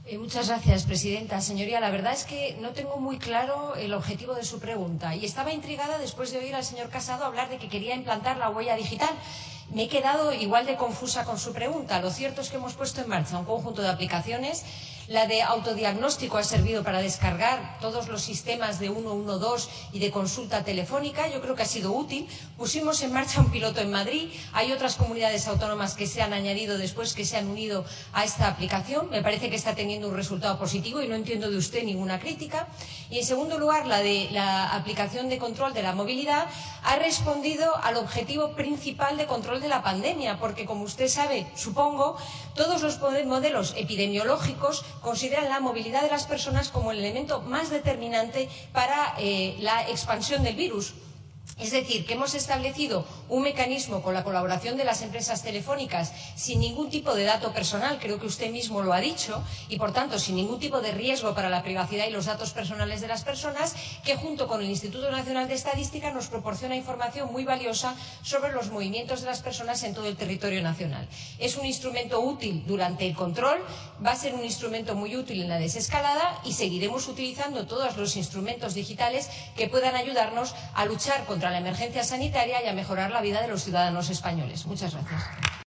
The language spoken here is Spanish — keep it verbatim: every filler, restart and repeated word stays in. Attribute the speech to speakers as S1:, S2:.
S1: Eh, muchas gracias, presidenta. Señoría, la verdad es que no tengo muy claro el objetivo de su pregunta y estaba intrigada después de oír al señor Casado hablar de que quería implantar la huella digital. Me he quedado igual de confusa con su pregunta. Lo cierto es que hemos puesto en marcha un conjunto de aplicaciones. La de autodiagnóstico ha servido para descargar todos los sistemas de ciento doce y de consulta telefónica. Yo creo que ha sido útil. Pusimos en marcha un piloto en Madrid. Hay otras comunidades autónomas que se han añadido después, que se han unido a esta aplicación. Me parece que está teniendo un resultado positivo y no entiendo de usted ninguna crítica. Y, en segundo lugar, la de la aplicación de control de la movilidad ha respondido al objetivo principal de control de la pandemia, porque, como usted sabe, supongo, todos los modelos epidemiológicos consideran la movilidad de las personas como el elemento más determinante para eh, la expansión del virus. Es decir, que hemos establecido un mecanismo con la colaboración de las empresas telefónicas sin ningún tipo de dato personal, creo que usted mismo lo ha dicho, y por tanto sin ningún tipo de riesgo para la privacidad y los datos personales de las personas, que junto con el Instituto Nacional de Estadística nos proporciona información muy valiosa sobre los movimientos de las personas en todo el territorio nacional. Es un instrumento útil durante el control, va a ser un instrumento muy útil en la desescalada y seguiremos utilizando todos los instrumentos digitales que puedan ayudarnos a luchar contra la emergencia sanitaria y a mejorar la vida de los ciudadanos españoles. Muchas gracias.